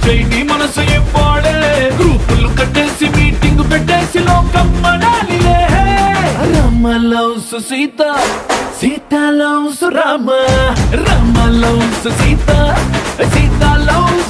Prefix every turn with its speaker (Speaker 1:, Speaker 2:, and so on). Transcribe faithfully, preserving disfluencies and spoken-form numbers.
Speaker 1: చేయి నీ మనసు ఇవ్వాడే గ్రూపులు కట్టేసి మీటింగ్ పెట్టేసి లోకం మనాలిలే Rama loves Sita Sita loves Rama Rama loves Sita Sita loves